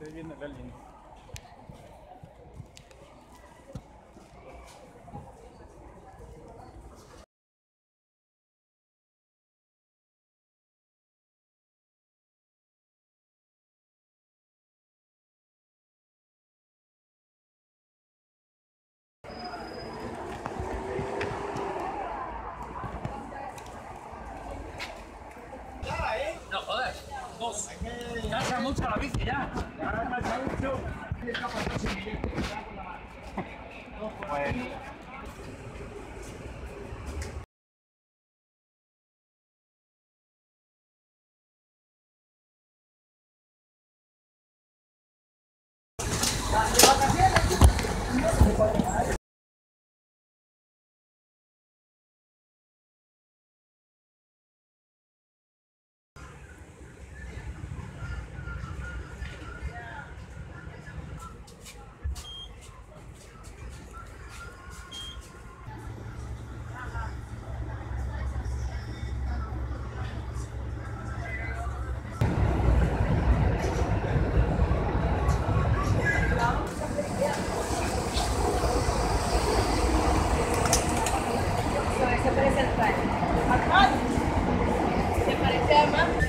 Estoy viendo acá el link. No, joder, dos. Cansa mucho la bici ya. Ya cansa mucho. Bueno. Se parece al padre. ¿Se parece a mamá?